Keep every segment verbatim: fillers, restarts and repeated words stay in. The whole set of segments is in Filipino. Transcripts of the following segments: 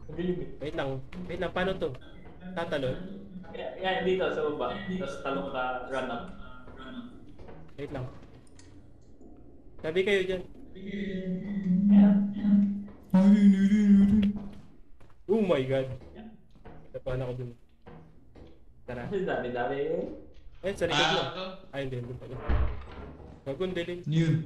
Madilim eh. Wait lang. Wait lang, paano to? Tatalon? Yan, yan dito sa baba. Tapos talong ka, run up. Wait lang. Sabi kayo dyan. Yan. Oh my god. Tapuan ako dun. Tara. Kasi dami-dami eh. Ayun, sa likod mo. Ah, ako. Ay, hindi. Hindi pala. Gagawin dilim. Ano yun?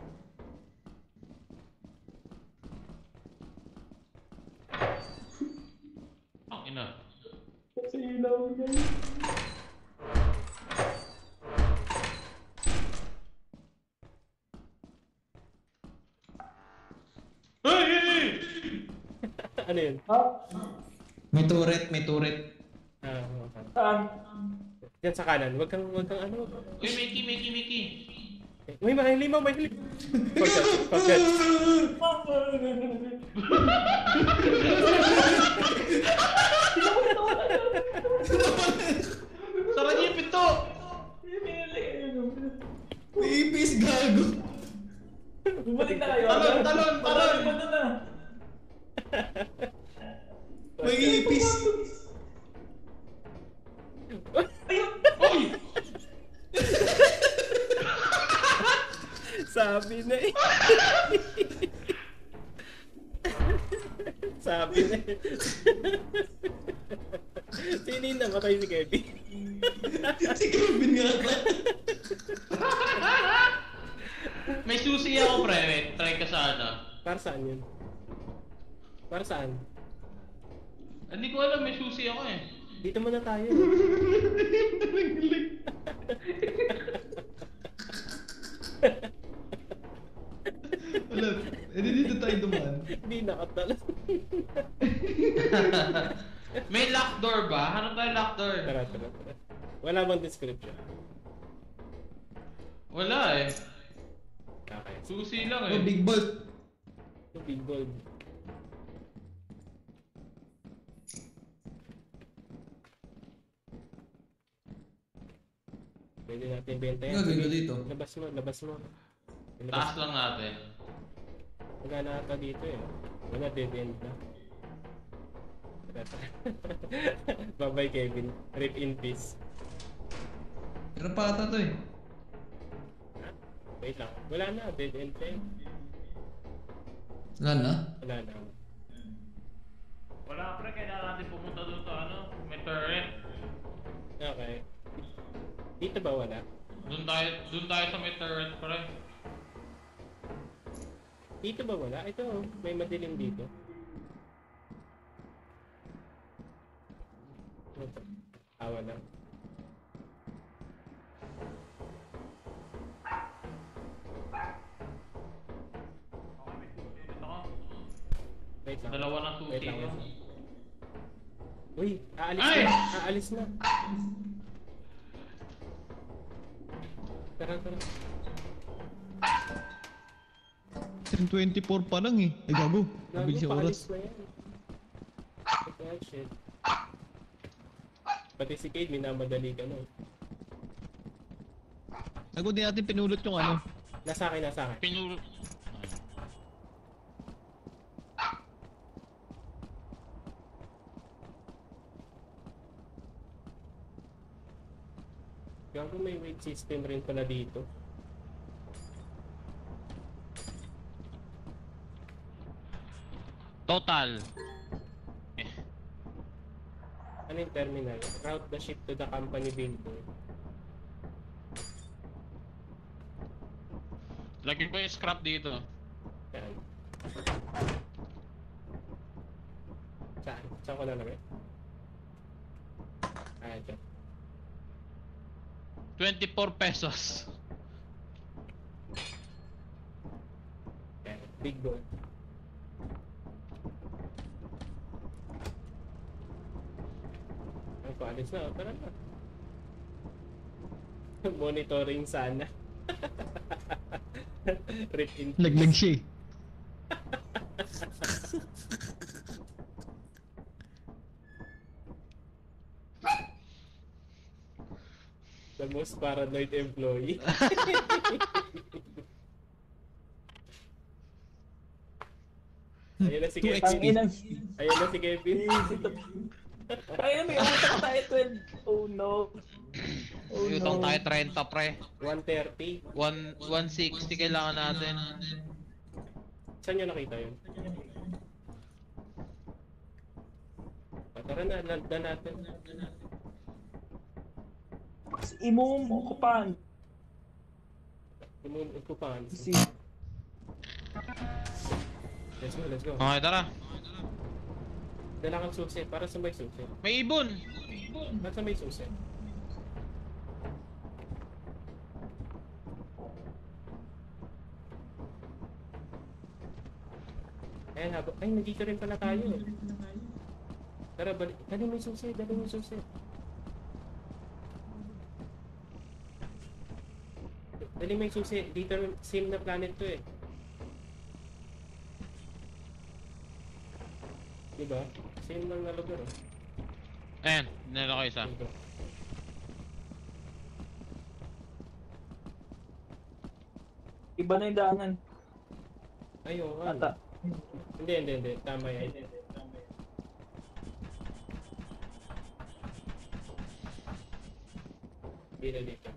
Ang ina. Kasi ilaw yan. Hey, hey, hey! Ano yun? Ha? May turret, may turret. Ah, okay. Saan? Yan sa kanan. Wag kang, wag kang ano. Uy, Mickey, Mickey, Mickey. Uy, may limaw, may limaw. Pagkat, pagkat. Sara niyo yung pinto! May ipis, gago. Bumalik na kayo. Talon, talon, talon! Bumalik na. May ipis. Uy! Sabi na eh. Sabi na eh. Sino yung namatay si Kevin? Si Kevin nga ka. May susi ako, pre. Wait, try ka sana. Para saan yun? Para saan? Hindi ko alam, may susi ako eh. Dito muna tayo. Alam, edi dito tayo dumaan. Hindi nakatalas. May lock door ba? Hanap tayo lock door. Tara, tara, tara. Wala bang description? Wala eh. Okay. Susi lang Oh, eh. big bolt. Yung big gold. Pwede natin benta yan. Gagawin ko dito. Labas mo, labas mo. Labas Taas lang natin. Wala na ata dito eh. Wala, dead end na. Bye bye Kevin. Rip in peace. Pero pata to eh. Ha? Wait lang. Wala na, dead end na eh. Wala na? Wala na. Wala pre, kailangan natin pumunta doon sa ano, may turret. Okay. Dito ba wala? Doon tayo, doon tayo sa may turret pre. Dito ba wala? Ito, oh, may madilim dito. Ano to? Ah, wala. Wait lang. Dalawa ng susi Wait lang, ko. wait lang. Uy, aalis Ay! na. Aalis na. Tara, tara. ten twenty-four pa lang eh. Ay gago. Mabilis yung paalis oras. na yan. Oh, shit. Pati si Cade, minamadali ka no. Gago, di natin pinulot yung ano. Nasa akin, nasa akin. Pinulot. Gago, may weight system rin pala dito. Total. Ano yung terminal? Route the ship to the company building. Lagyan ko yung scrap dito. Saan? Saan? Saan ko nalagay? Ah, ito. twenty-four pesos. Yan. Big goal. Ang college na, tara na. Monitoring sana. Rip in peace. Laglag siya eh. The most paranoid employee. Ayun na si two Kevin. X P. Ang inang Ayan na si Kevin. Easy to. Kaya may utang tayo twelve. Oh no. Oh Utang no. tayo thirty pre. one thirty. one sixty kailangan natin. Saan nyo nakita yun? Ah, tara na, landa natin. Imum, okupan. Umuupupan. Si Let's go, let's go. Okay, tara. Kailangan susi, para sa may susi. May ibon. Para sa may susi. Ayan, habo. Ay, nandito rin pala tayo. Tara, balik. Dali mo yung susi, dali mo yung susi. Dali mo yung susi. Dito, same na planet to eh. Diba? Same lang na lugar oh. Ayan, dinala ko isa. Dito. iba na yung daanan. Ay, oo nga. Ata. Hindi, hindi, hindi. Tama yan. Dito, dito.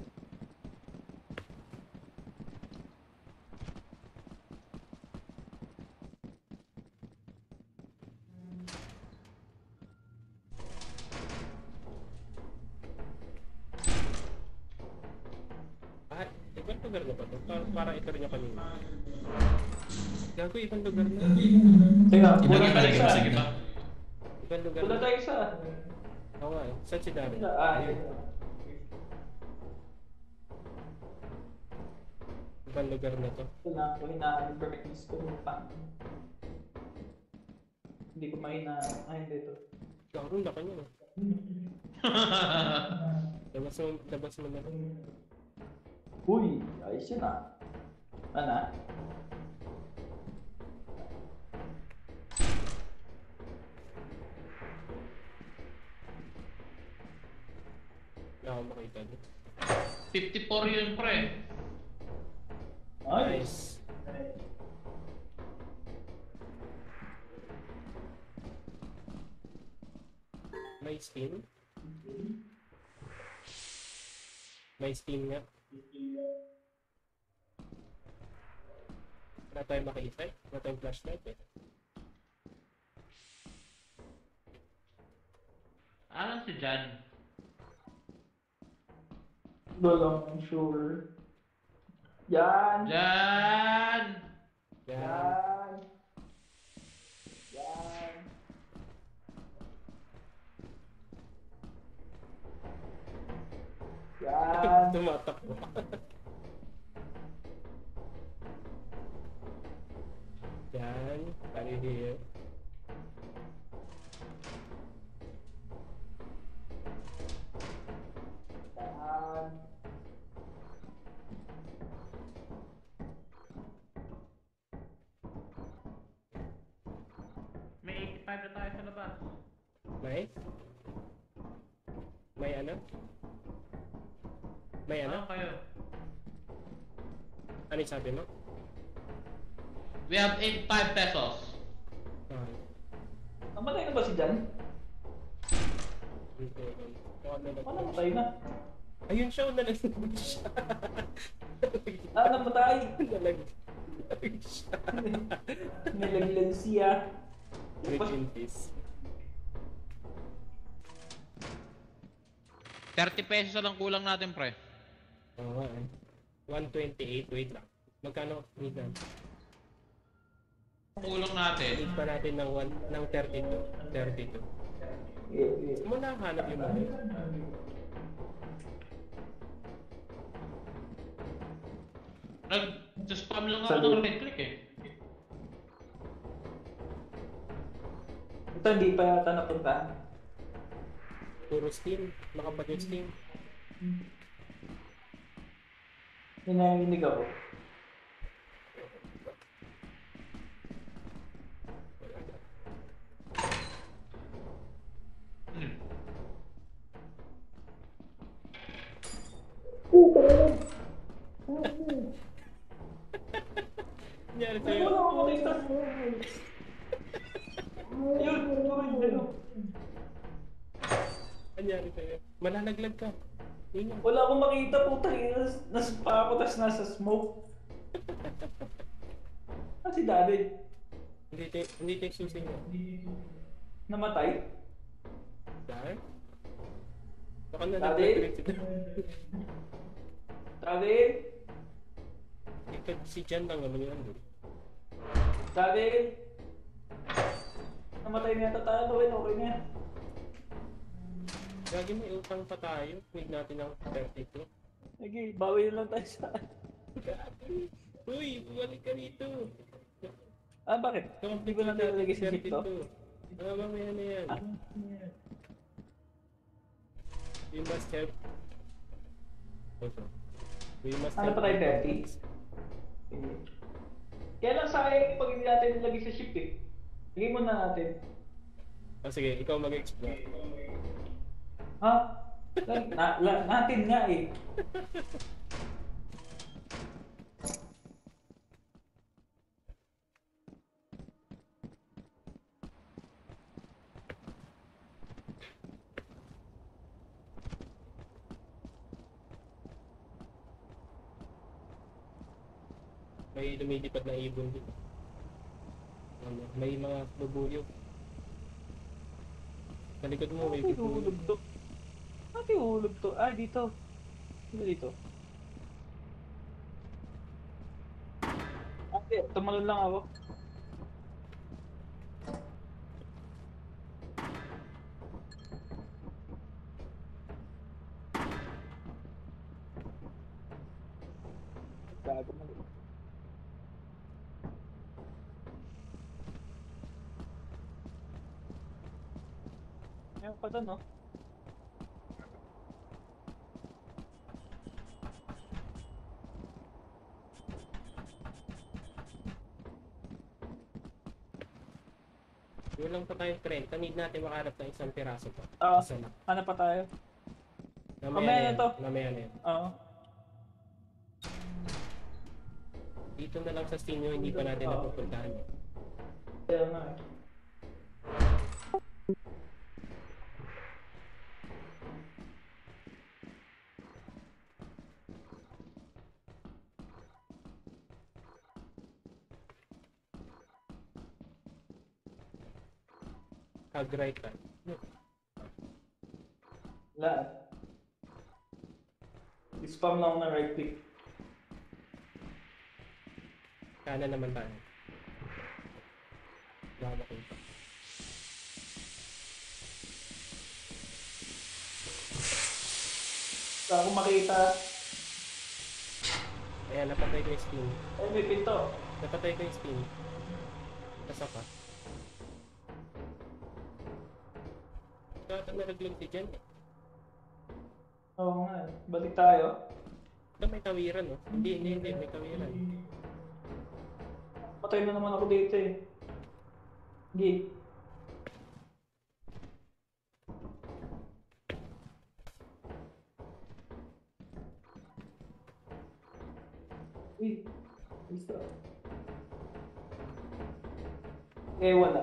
Ah, ibang lugar na ba ito? Para, para ito rin yung kanina. Gago, ibang lugar na. Teka, Sige wala pa, tayo sige pa, isa. sige pa. Ibang lugar Wala na. tayo isa. Oo nga, eh. Saan si Darren? Ah, yun. Ibang lugar na to. Ito na ako hinaan yung permits ko. Pang. Hindi ko mahinaan. Ah, hindi ito. Gago, laka niya. no? Labas mo, labas mo na. Uy, ayos yun ah. Ano? Wala akong makita doon. fifty-four yun pre. Nice. May Steam? May Steam nga. Wala tayong makita eh. Wala tayong flashlight eh. Ano si Jan? Wala akong sure. Yan! Jan! Yan. Yan! Yan! Yan! Tumatakbo. Yan. Are you here? Yan! May eighty-five na tayo sa labas. May? May ano? May ano? Ano kayo? Ano yung sabi mo? We have eighty-five pesos. Ah, Namatay na ba si Jan? hindi. Kung ano na- Ano namatay na? Ayun siya, nalaglag siya. Ah, namatay! Nalaglag siya. Nilaglag siya. Rich in peace. thirty pesos na lang kulang natin pre. Oo nga eh. one twenty-eight, wait lang. Magkano? Wait lang. Kulang natin. Need pa natin ng, one, ng thirty-two. thirty-two. Eh, eh. Saan mo nakahanap yung mga yun? Nag-spam lang ako Sabi- ng right click eh. Ito hindi pa yata napunta. Puro Steam. Nakapag-yung Steam. Hinahinig ako. Hmm. Nangyari Ay, sa'yo. wala akong makita. Anyari sa'yo? Malalaglag ka. Ingat. Wala akong makita, puta. Nas, nasa pa ako, tas nasa smoke. Ah, si David. Hindi tayo, hindi tayo susi niya. Namatay? Dahil? Baka na David? nag-direct ito. David? Ikaw, si Jan lang naman yun. David? Namatay na yata tayo, David. Okay na yan. Lagi may utang pa tayo. Huwag natin ang thirty-two. Sige, bawi na lang tayo sa... Uy, bumalik ka rito. Ah, bakit? Hindi ko lang nilagay sa ship to? Ah, mamaya na yan. Ah, We must have... Also, we must Ano pa tayo, thirty? Kaya lang sayang pag hindi natin nilagay sa ship eh. Lagay muna natin. Ah, sige, ikaw mag-explore. Ha? Na, la, natin nga eh. May lumilipad na ibon dito. Ano, may mga bubuyog. Sa likod mo may Ate bubuyog. hulog to. Ate hulog to. Ah, dito. Dito dito. Ate, tumalon lang ako. Gago mali. Meron pa doon, no? Yun lang pa tayong trenta. Need natin makaharap ng isang piraso pa. Oo. Isa lang. Hanap pa tayo. Mamaya Mamaya na na yan. to. Mamaya na yan. Oo. Dito na lang sa Stinio, hindi pa natin Oo. napupuntahan. Kaya nga eh. Hag-right ka. Wala. I-spam lang ako ng right click. Kanan naman tayo. Wala makita. Wala akong makita. Ayan, napatay ko yung Stin. Ay, may pinto. Napatay ko yung Stin. Nasa pa. Kata nalaglag si Jan eh. Oo nga eh. Balik tayo. Ito may tawiran no? Hindi, hindi, hindi. May tawiran. Patay na naman ako dito eh. Hindi. Uy. Gusto. Eh, wala.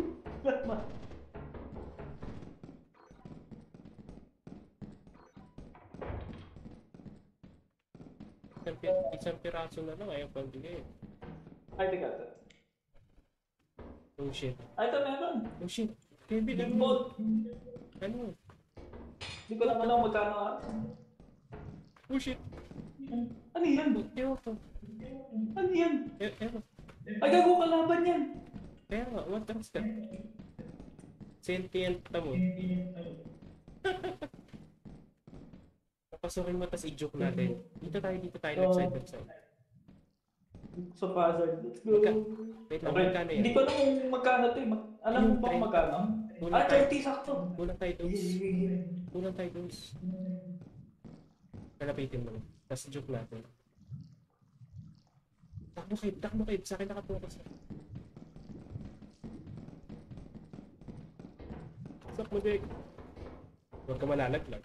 Isang, pi- isang piraso na lang. Ayaw pang bigay. Ay, teka. teka. Oh shit. Ay, ito meron. Oh shit. Kevin, Big ano? boat. Ano? Hindi ko lang alam magkano ah. Oh shit. Ano yan? Ewan ko. Ano yan? E- Ewan. Ay, gago kalaban yan. Kaya nga, matras ka. Sentient na mo. Papasukin mo, tas i-joke natin. Dito tayo, dito tayo, left side, left side. So, hazard. Let's go. Magka- Wait lang, Okay. magkano yan? Hindi ko alam kung magkano to eh. Mag- alam mo ba kung magkano? Kulang Ah, tayo. thirty sakto. Kulang tayo dos. Kulang tayo dos. Kalapitin mo. Tapos joke natin. Takbo kayo, takbo kayo. Sa akin nakapokus. Sak mo, Jake. Huwag ka malalaglag.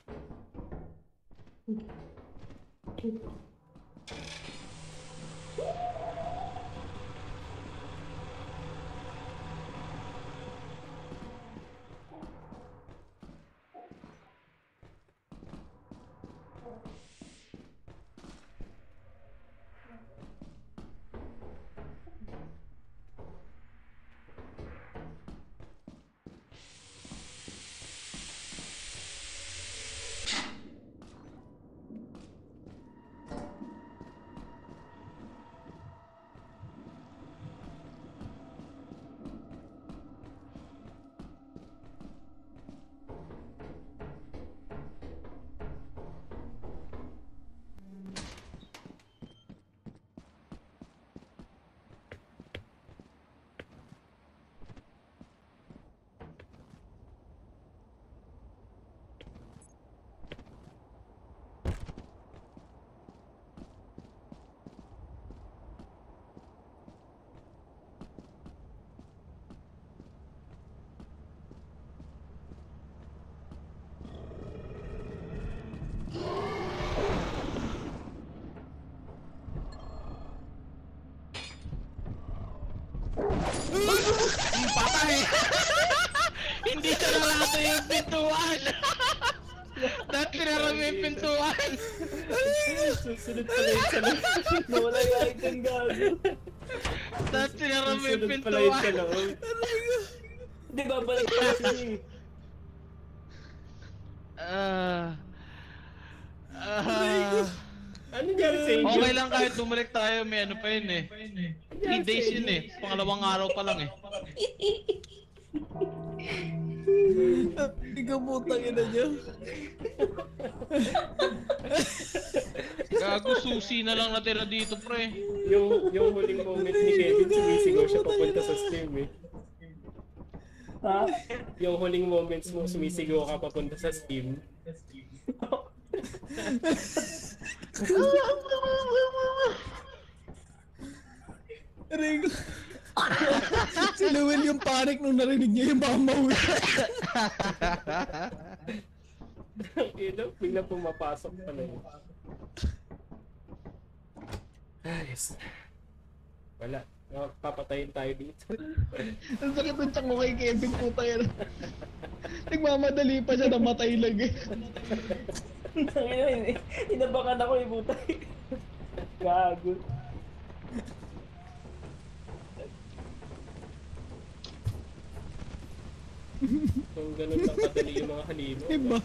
Patay! Hindi siya nalata yung pintuan! Dahil tinara mo yung pintuan! Susunod pala yung sa loob. Nawala yung item gago. Dahil tinara mo yung Susunod pala yung sa pintuan! loob. Hindi, babalik pa siya eh. Ah... Ah... Ano nangyari sa inyo? Okay lang kahit bumalik tayo, may ano pa yun eh. three days yun eh. Pangalawang araw pa lang eh. Ikaw putang ina niyo. Gago, susi na lang natira dito, pre. Yung, yung huling moment ni Kevin, sumisigaw siya papunta sa Steam eh. Ha? Yung huling moments mo, sumisigaw ka papunta sa Steam. Rigo. Si Lowell yung panic nung narinig niya yung bamaw. Ino, bigla pumapasok pala yun. Ayos. Wala. Oh, papatayin tayo dito. Ang sakit ng tiyan ko kay Kevin, putang ina. Nagmamadali pa siya, namatay lang eh. Tangina, inabakan ako yung butay. Gago. Kung ganun lang kadali yung mga halino. Iba.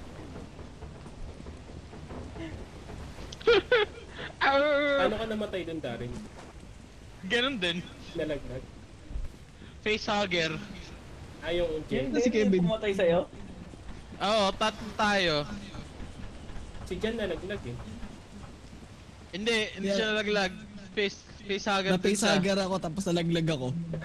Paano ka namatay dun, Darin? Ganun din. Nalaglag? Facehugger. Ah, yung Jen. Si Kevin. Pumatay sa'yo? Oo, tatlo tayo. Si Jen nalaglag eh. Hindi, hindi Yeah. siya nalaglag. Face, facehugger din siya. Na-facehagar ako tapos nalaglag ako.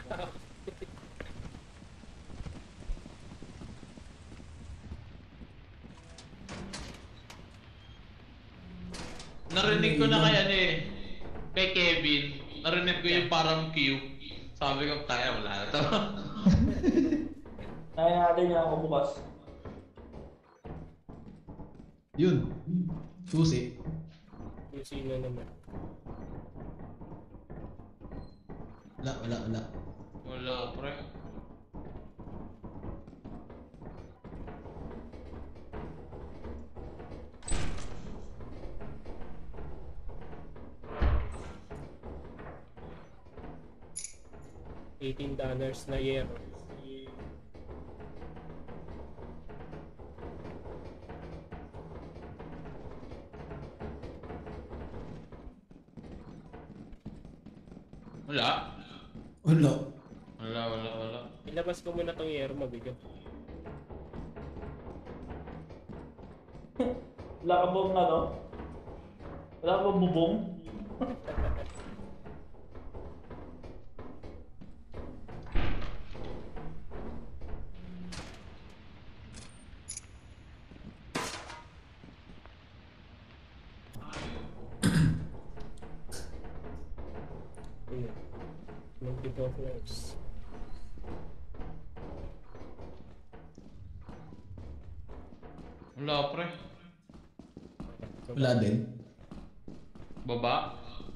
Narinig ko na kay ano eh, kay Kevin. Narinig ko yung parang Q. Sabi ko, kaya wala na to. Kaya natin niya ako bukas. Yun. Susi. Yung sino naman. Wala, wala, wala. Wala, pre. eighteen dollars na year. Wala. Wala. Wala, wala, wala. Ilabas ko muna tong year, mabigat. Wala ka bang ano? Wala ka bang bubong? Ayan. Multiple floors. Wala, pre. Wala din. Baba.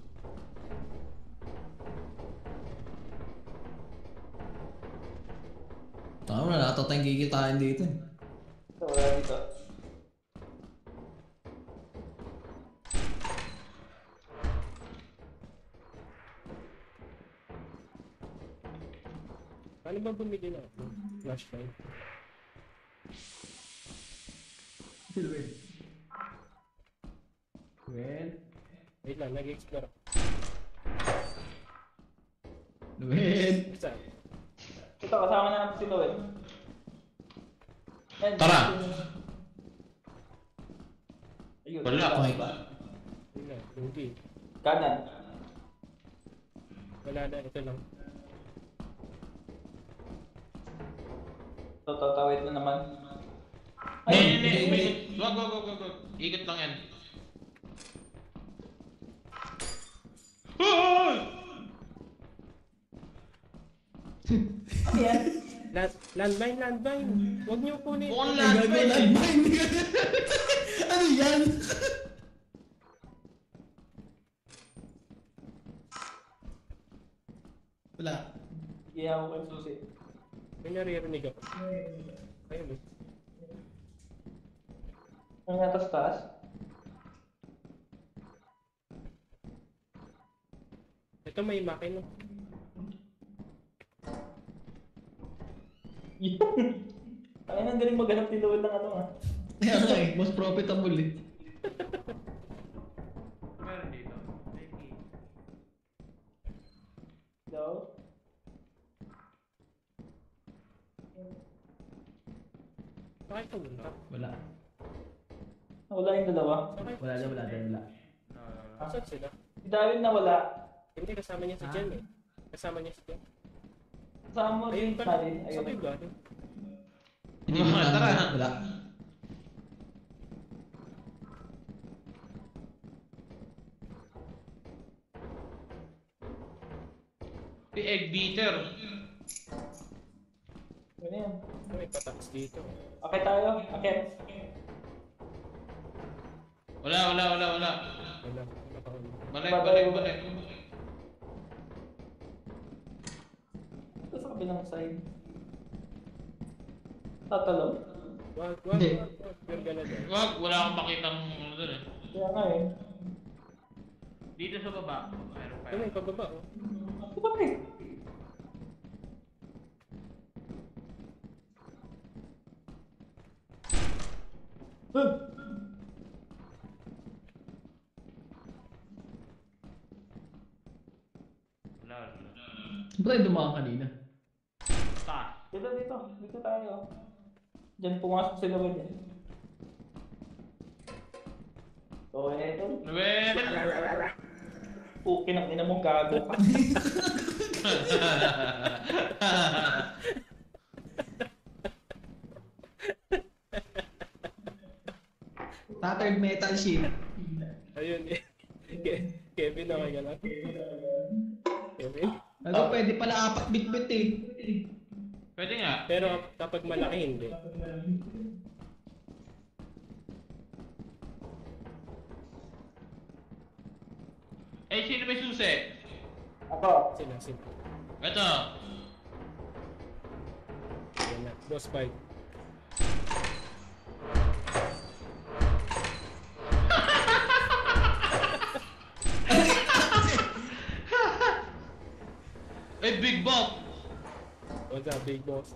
Tama na, nato tayong kikitain dito eh. Wala dito. Paano ba bumili na ako? Flashlight. Well. Wait lang, nag-explore ako. Well. Saan? Ito, kasama na natin si Noel. Yan, Tara! Ayun. Wala. Okay. Yun na, hindi. Kanan. Wala na, ito lang. Ito, tatawid na naman. Hindi, Ayun. hindi, hindi. Wait. Wag, wag, wag, wag, wag. Ikot lang yan. Hoy! Ano yan? Land, landmine, landmine! Huwag niyo kunin. Mukhang Gago, landmine eh. landmine. Ano yan? Wala. Yan ako kay Susi. May naririnig ako. Ayun eh. Ang natas taas? Ito may makina. Ay, ang galing maghanap ni Lowell ng ano ah. Kaya nga eh, most profitable eh. Meron dito. Thank you. Daw? Bakit pumunta? Wala. Nawala yung dalawa. Bakit? Wala na, wala na, wala. Ah, Saan sila? Si Darwin nawala. Hindi, kasama niya si Jen eh. Kasama niya si Jen. Kasama mo Ayun si pala. Sally. Saan kayo Ayun. galing? Hindi mo Tara. tara. Wala. Si Egg Beater. Ano yan? May pataks dito. Akit tayo. Akit. Wala, wala, wala, wala. Wala. Wala pa kami. Balik, balik, balik. Ito sa kabilang side. Tatalon? Wag, wag, Hindi. wag, wag. You're gonna die. Wag, wala akong makitang ano dun eh. Kaya nga eh. Dito sa baba. Meron pa Ito may pababa oh. Ito ba eh? Huh? Wala, wala. Ba't tayo dumaan kanina? Taas. Dito, dito. Dito tayo. Diyan pumasok si Lowell eh. So, eto. Noel! Pukin ang ina mong gago ka. Tattered metal sheet. Ayun eh. Ke- Kevin, okay ka lang? Kevin? Ano, pwede pala apat bit-bit eh. Pwede nga. Pero kapag malaki hindi. Eh, sino may susi? Ako. Sila, sila. Ito. Yan na. Boss fight. Eh, Big Bob! What's up, big boss?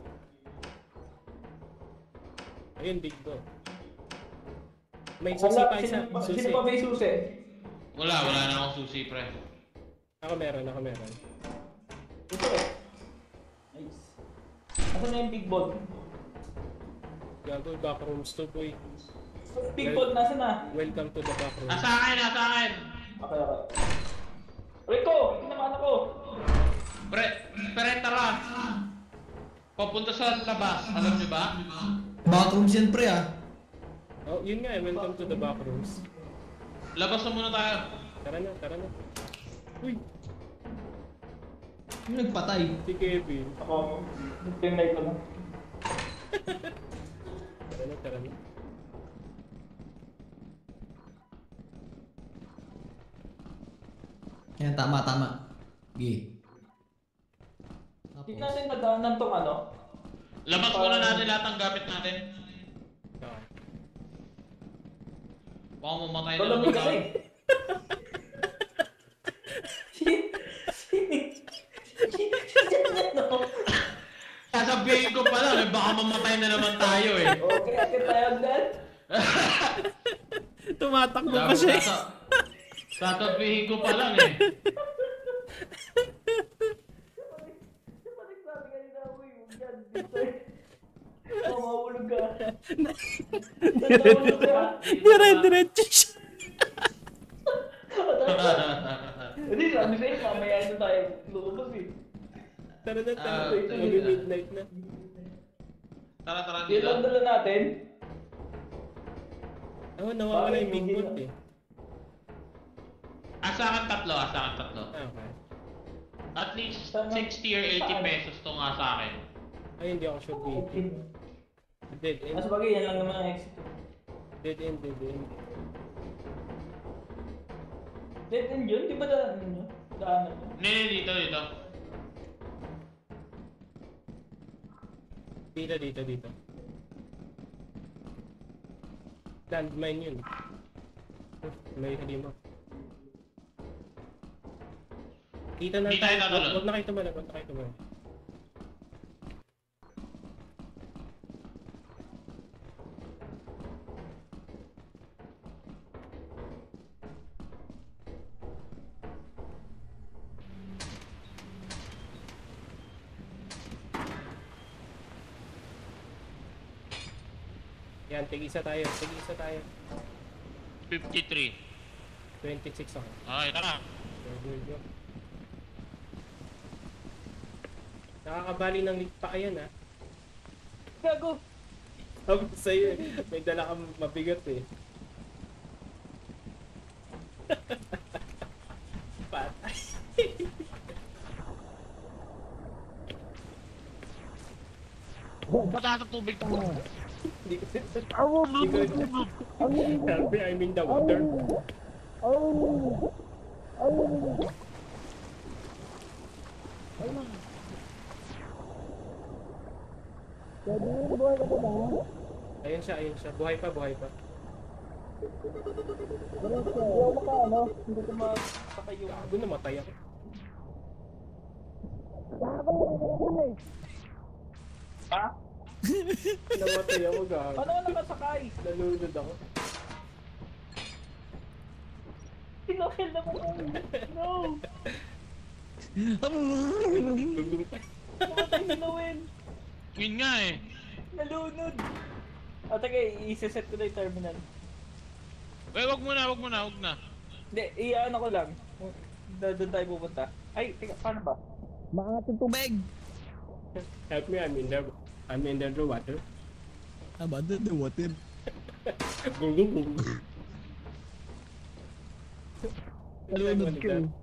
Ayun, big boss. May susi Wala, pa isa. sino, pa- Susi. sino pa may susi? Wala, wala na akong susi, pre. Ako meron, ako meron. Ito eh. Nice. Asan na yung big ball? Gago, backrooms to, boy. Big ball, nasa na? Welcome to the backrooms. Nasa akin, nasa akin! Okay, okay. Rico! Tinamaan ako! Pre, pre, tara! Papunta sa labas, alam niyo ba? Backrooms yan pre ah. Oh, yun nga eh. Welcome to the backrooms. Labas na muna tayo. Tara na, tara na. Uy, Yung nagpatay. si Kevin. Ako, tinay ko na. Tara na, tara na. Yan, tama, tama. Gi. Hindi natin nadaanan tong ano. Labas muna natin lahat ng gamit natin. Okay. Baka mamatay na Walang naman kasi. Sasabihin ko pa lang, eh, baka mamatay na naman tayo eh. Okay, akit tayo agad. Tumatakbo pa Sabi- siya. sasa- Sasabihin ko pa lang eh. Balik sabi kanina ako yung dyan dito eh. Oh, mahulog ka. Natahulog ka. Dire-diretso siya. Hindi, sabi sa'yo, mamaya na tayo lumabas eh. Tara na, tara Ah, na. ito Mag yun. midnight na. Tara, tara Yung dito. lang dala natin. Oo, nawawala Bakit yung big hindi boot na- eh. Asakan tatlo, asakan tatlo. Ah, okay. At least Saan- sixty or eighty saan? pesos to nga sa akin. Ay, hindi ako sure dito. Dead end. Mas bagay, yan lang naman ang exit. Dead end, dead end. Dead end yun? Di ba daanan yun? Daanan yun? Hindi, hindi, dito, dito. Dito, dito, dito. Landmine yun. May halima. Dito na Di tayo tatalon. Huwag na kayo tumalag, huwag na kayo tumalag. Yan, tig-isa tayo, tig-isa tayo. fifty-three. twenty-six ako. Okay, tara. Good, good. Nakakabali ng pa yan ha. Gago! Sabi ko sa'yo eh, may dala kang mabigat eh. Patay. Mataas ang tubig to. Hindi ko Hindi ko Sabi, I'm in the water. Ayun siya, ayun siya. Buhay pa, buhay pa. Ayaw mo ka, ano? Hindi ko mapakayo. Gago, namatay ako. Ha? Namatay ako, gago. Paano ka nakasakay? Nalunod ako. Pinokel na mo ko. No! Namatay si Noel. Yun nga eh. Nalunod. O, taga, i-set ko na yung terminal. Wait, wag muna, wag muna, wag na. Hindi, i-ano ko lang. Do- Doon tayo pupunta. Ay, teka, paano ba? Maangat yung tubig! Help me, I'm in the... I'm in the water. Aba, the, the water. Gulung. Nalunod ka eh.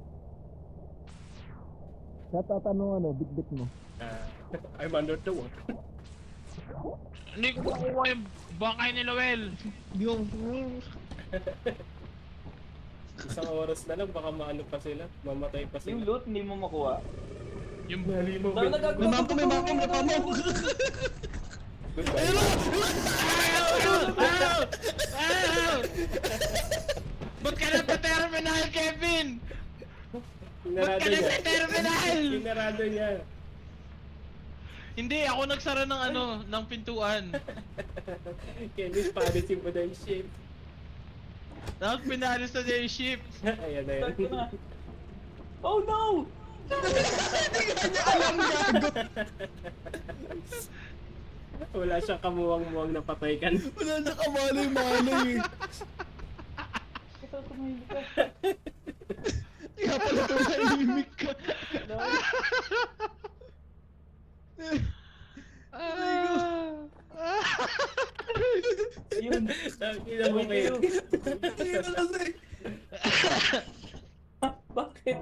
Natatanong ano, bit-bit mo. Uh, I'm under the water. Hindi ko makuha yung bangkay ni Lowell. Di ko... Isang oras na lang, baka maano pa sila. Mamatay pa Yung sila. loot, hindi mo makuha. Yung... Dali mo, Dami Ben. nagagawa. May mako, may mako, may pamok! Goodbye. Ba't ka na pa-terminal, Kevin? Ba't Pinarado ka na niya. pa-terminal? Pinarado niya. Hindi, ako nagsara ng ano, ng pintuan. Kevin, palisin mo na yung ship. Tapos pinalis na niya yung ship. Ayan na Start ko yan. na. Oh no! Wala siyang kamuwang-muwang na patay ka. Wala na kamalay-malay eh. Ito, tumahimik ka. Kaya pala tumahimik ka. No. Yun. Nakikita mo kayo. Ayun na kasi. Bakit?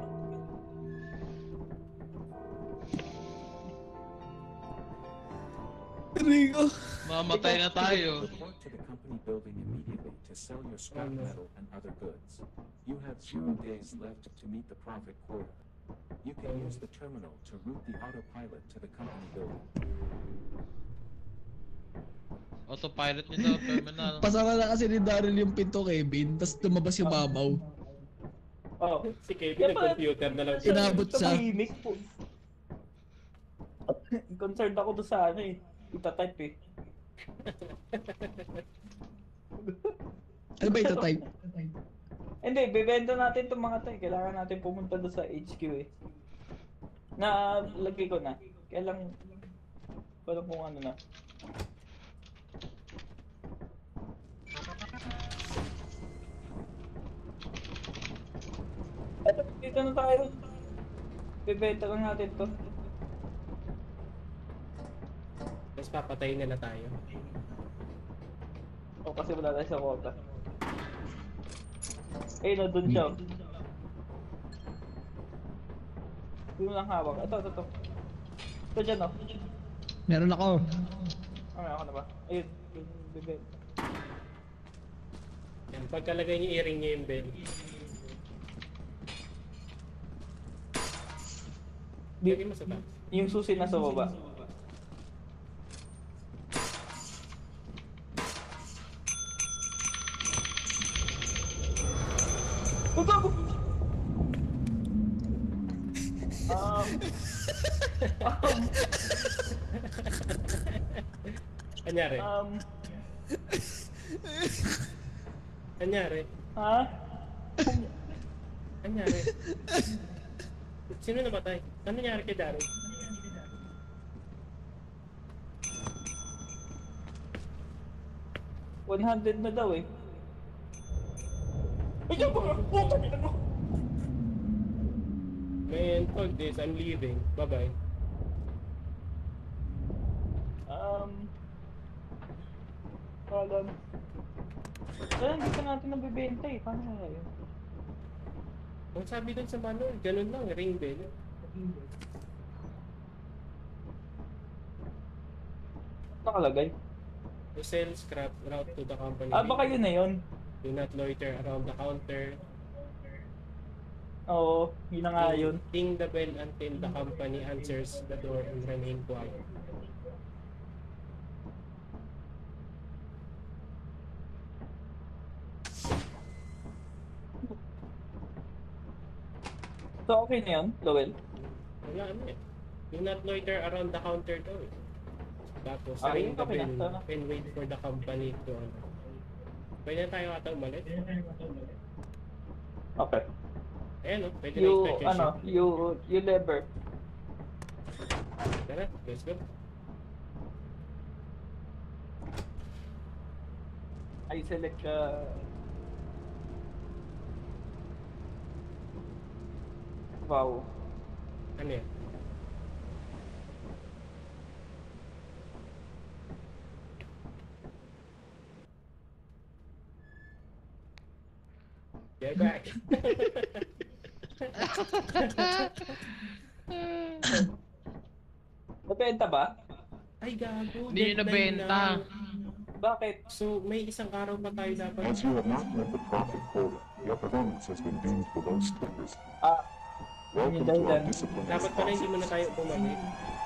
Rico. Mamatay na tayo. Report to the company building immediately to sell your scrap metal and other goods. You have zero days left to meet the profit quota. You can use the terminal to route the autopilot to the company building. Autopilot nito, terminal. Pasama na kasi ni Daryl yung pinto, Kevin, tapos lumabas yung babaw. Oh. Si Kevin, nag-computer na lang siya. Inabot siya. Tumahimik po. Concerned ako doon sa ano eh. Ita-type eh. Ano ba ito type? Hindi, bibenta natin itong mga to eh. Kailangan natin pumunta doon sa H Q eh. Na, lagay ko na. Kaya lang, wala kung ano na. Eto, dito na tayo. Bibenta lang natin to. Tapos papatayin nila tayo. O kasi wala tayo sa quota. Eh, no, dun siya. Hindi mo lang hawak. Ito, ito, ito. Ito dyan, oh. Meron ako. Ah, may ako na ba? Ayun, yung bibenta. Yan, pagkalagay niyo, i-ring niyo yung bell. Lagay mo sa taas. Yung susi na sa baba. gago! Um... Um... Anyari? Um... Anyari? Ha? Anyari? Sino namatay? Ano nangyari kay Daryl? one hundred na daw eh. Ayun ba? Puta niya mo! Man, fuck this. I'm leaving. Bye-bye. Um... Kalan. Kaya hindi pa natin nabibenta eh. Paano kaya yun? Ang sabi dun sa manual, ganun lang, ring bell. Nakalagay. To sell scrap route to the company. Ah, baka yun na yun. Do not loiter around the counter. Oo, yun na nga yun. Ding the bell until the company answers the door and remain quiet. So okay na yun, Lowell? Wala ano eh. Do not loiter around the counter daw eh. Tapos Ah, ring yun, the okay na. bell and wait for the company to ano. Pwede na tayo ata umalis? Okay. Ayan o, pwede You, na i-start ano, you, you lever. Tara, let's go. I select uh... Wow. Ano yan? Get back! Nabenta ba? Ay gago, Hindi nyo deadline nabenta. na. Bakit? So, may isang araw pa tayo dapat. As you have not met the profit quota, your performance has been deemed below standards. Ah, Welcome yun to our dahilan. discipline Dapat pala hindi mo na tayo bumalik.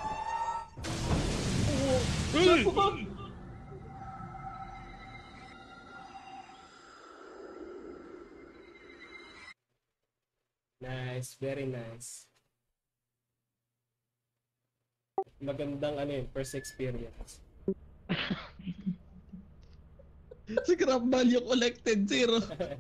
Nice, very nice. Magandang ano yun, first experience. Scrap value collected, zero.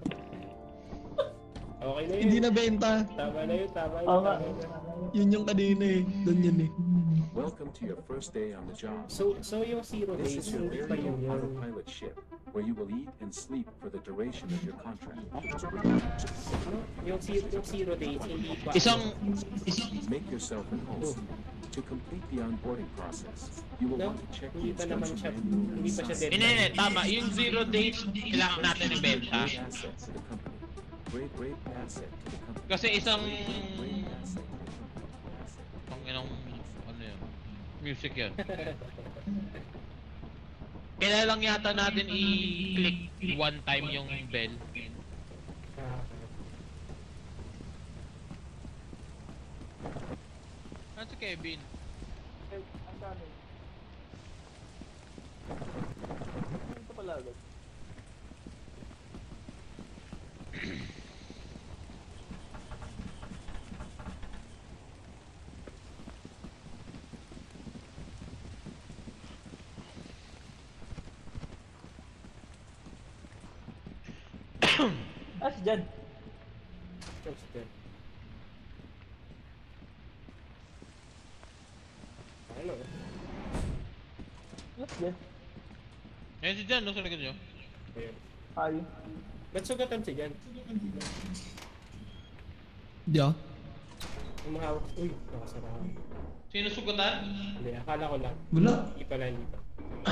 Okay na yun. Hindi na benta. Tama na yun, tama yun. Oo nga. tama yun. Yun yung kanina eh. Doon yun eh. Welcome to your first day on the job. So, so yung zero This days, is your hindi very pa yun own yun. autopilot ship, where you will eat and sleep for the duration of your contract. Ano? Yung zero, yung zero days, hindi pa. Isang, isang, Make yourself at home. To complete the onboarding process, you will No, want to check the hindi pa naman instruction siya, manual hindi pa siya inside. hindi, hindi, tama. Yung zero days, kailangan natin ibenta. Great asset to the company. Great, great asset to the company. Kasi isang, Great asset to the company. Asset. ang inong, ano yun, music yun. Kailan lang yata natin i-click one time yung bell. Ah, Ano si Kevin? Ang dami. Ito pala agad. Ah, si Jan. that's good. Ano? Ah, si Jan. Ayun si Jan, no? Sa likod nyo. Ayun. Ay. Ba't sugatan si Jan? Hindi ah. Umahawak. Uy, nakasara ako. Sino sugatan? Hindi, akala ko lang. Wala. Hindi pala, hindi pa.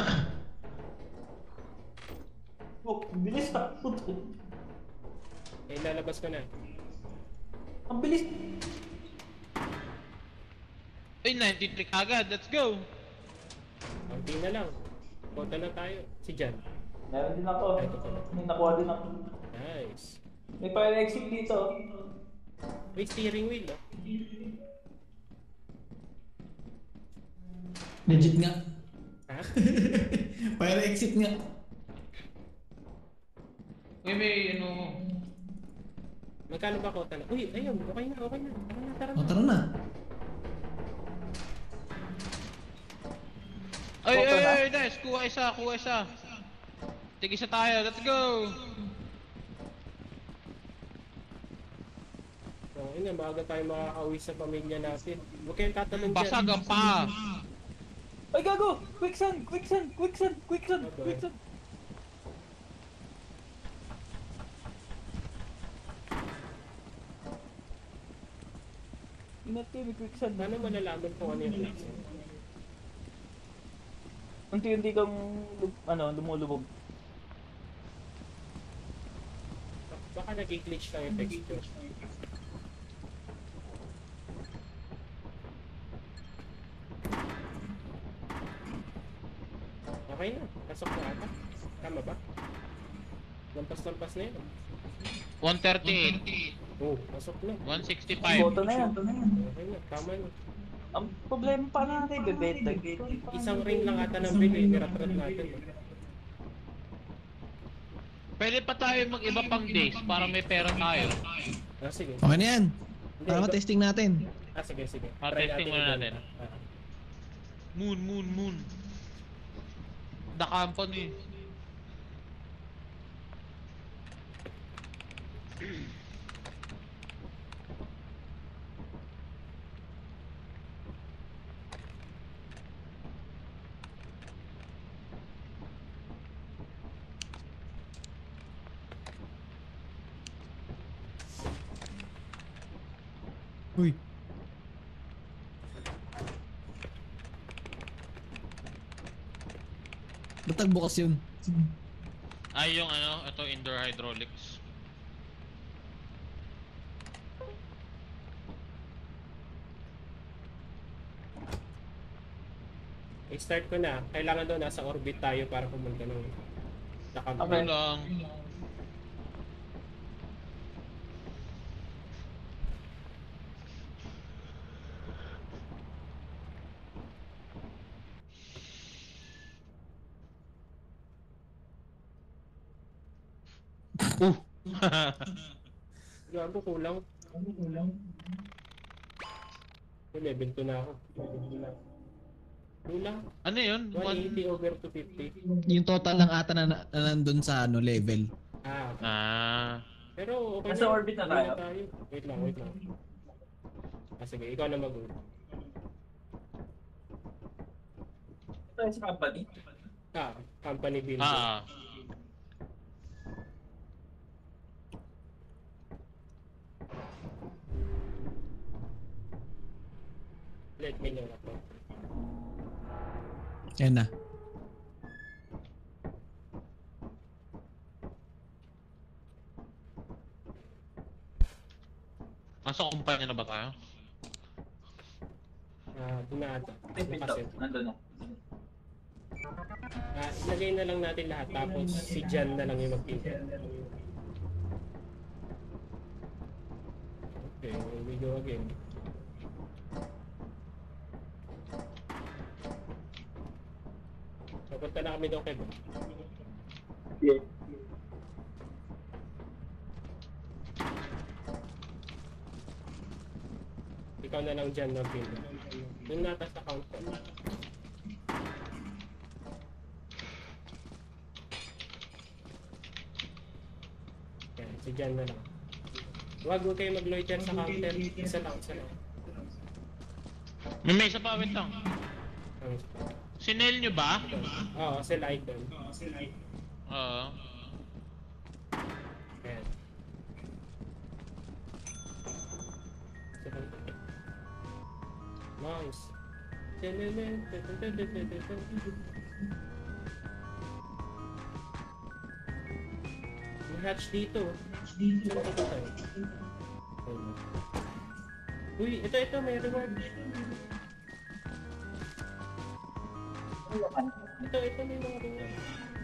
Oh, bilis na. Eh, lalabas ko na. Ang bilis. Ay, nineteen click agad. Let's go! Kunti na lang. Kota na tayo. Si Jan. Meron din ako. Ito pala. May nakuha din ako. Nice. May fire exit dito. May steering wheel, oh. Legit nga. Ha? Fire exit nga. Uy, may ano... Magkano ba kota na? Uy, ayun, okay na, okay na. Tara na, tara O, na. tara na. Ay, Photo ay, na? ay, nice. Kuha isa, kuha isa. Tig isa tayo, let's go! Okay na, maaga tayo makakauwi sa pamilya natin. Huwag kayong tatanong dyan. Basag ang paa! Ay, gago! Quicksand! Quicksand! Quicksand! Quicksand! Okay. Quicksand! Ingat kayo, may quicksand. Paano malalaman kung ano yung quicksand? Unti-unti kang, lu- ano, lumulubog. Baka nag-glitch lang yung texture. Okay na, pasok na ata. Tama ba? Lampas-lampas na yun. one thirty-eight. Oh, pasok na. one sixty-five. Boto na yan. Okay na, tama na. Ang problema pa natin, bebenta. Isang ring lang ata ng bili, niratrat natin. Pwede pa tayo mag-iba pang days para may pera tayo. Ah, sige. Okay na yan. Hindi, Para iba- ma-testing natin. Ah, sige, sige. Ah, Try testing natin muna iba. natin. Ah. Moon, moon, moon. The company. Uy. Ba't nagbukas yun? Ay, yung ano, ito indoor hydraulics. I-start ko na. Kailangan daw nasa orbit tayo para pumunta ng nakabit. Okay. Ano lang. Uh! Gago, kulang. May level two na ako. Kulang. Ano yun? one One... eighty over two fifty. Yung total lang ata na, na, na nandun sa ano level. Ah, okay. Ah. Pero okay Nasa orbit na Okay tayo. Wait lang, wait lang. Ah, sige, ikaw na mag-ulit. Ito sa company. Ah, company building. Ah. Let me know ako. Yan na. Nasa kumpanya na ba tayo? Ah, dumada. Ay, pinto. Nakaset. Nandun na. Ah, ilagay na lang natin lahat tapos si Jan na lang yung magpinta. Okay, here we go again. Papunta na kami doon kay Bob. Yeah. Ikaw na lang dyan magpinta. Doon nata sa counter. Yan, si Jan na lang. Huwag huwag kayo mag-loiter sa counter. Isa lang, isa lang. May mesa pa, wait lang. Ang Sinel nyo ba? Oo, sell icon. Oo. Ayan. Nice. May hatch dito. Saan dito tayo? Uy, ito, ito, may reward. Ito, ito, may mga reward.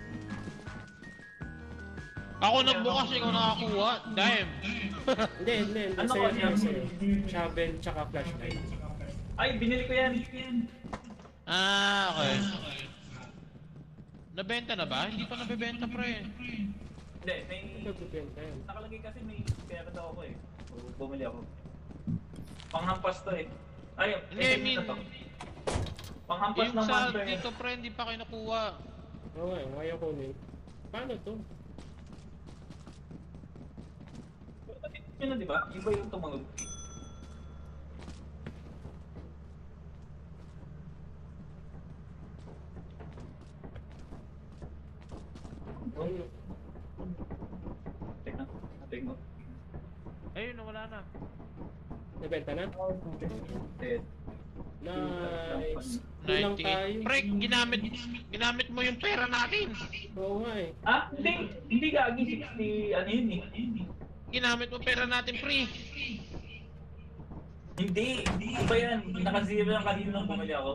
Ako nagbukas, ikaw nakakuha. Damn. Hindi, hindi, hindi. Ano Sa'yo, kanya? sa'yo. Shovel, tsaka flashlight. Ay, binili ko yan. Ah, okay. Nabenta na ba? Hindi pa nabebenta, pre. Hindi, may... Ito, bibenta yan. Nakalagay kasi may pera daw ako eh. So, bumili ako. Panghampas to eh. Ay, Hindi, I mean, to. Panghampas yung ng sa monster eh. dito pre, hindi pa kayo nakuha. Oo nga, kaya kunin. Paano to? Yun na diba? Iba yung tumawag. Ano? Tek na. Tek mo. Ayun, wala na. Nabenta na? Eh, Nice. Kulang tayo. ninety-eight. Pre, ginamit, ginamit mo yung pera natin. Oo nga eh. ah, hindi. Hindi gagi. sixty, ano yun eh. Ginamit mo pera natin, pre. Hindi. Hindi. Iba yan. Naka-zero lang kanina nung bumili ako.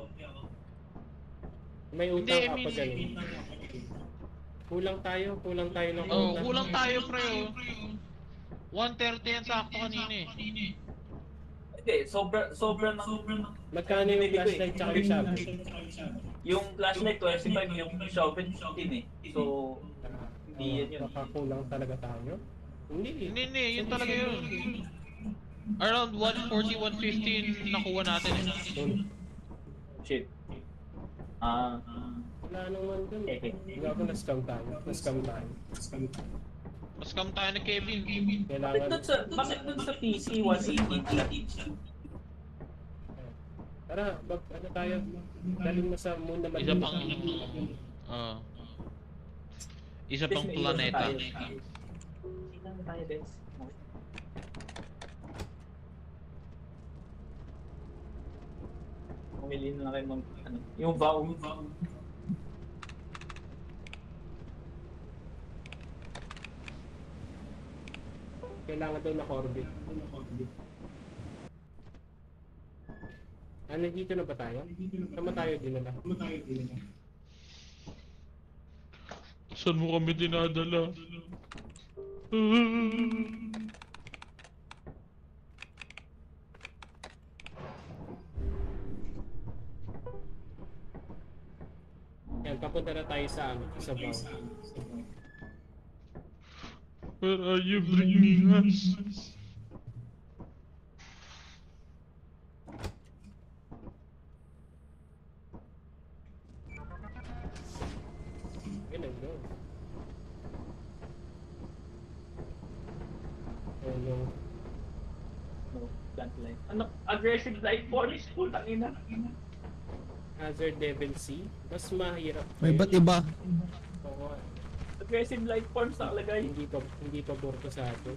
May Hindi, utang I ka pa mean- ganun. Kulang tayo, kulang tayo ng Oh, utang. kulang tayo, pre. Oh. one thirty yan sakto kanina eh. Hindi. Sobra, sobra ng... Magkano yung flashlight tsaka yung shovel? Yung flashlight twenty-five, yung shovel fifteen eh. So, hindi yan yun. Baka kulang talaga tayo? Hindi eh. Hindi, hindi. Yun talaga yun. Around one forty, one fifty nakuha natin eh. Shit. Ah. Wala naman dun. Hindi ako na-scam tayo. Na-scam tayo. Mas kam tayo na Kevin. Bakit Kailangan... dun sa, bakit dun sa P C one eighty? Tara, bag, ano tayo? Daling mo sa moon naman. Isa pang... Ah. Isa pang planeta. Sino na tayo, Des? Pumili na lang kayo ng, ano, yung vow. Kailangan daw na Corbin. Ano, dito na ba tayo? Tama tayo din na. Saan mo kami dinadala? Yan, papunta na tayo sa ano, sa Bao. Where are you bringing us? Ganun, go. Oh no. No, plant life. Ano? Aggressive life force? Putang ina. Hazard Level C, mas mahirap. May ba't iba? Oo nga. Aggressive life forms nakalagay. Hindi pa, hindi pa borto sa atin.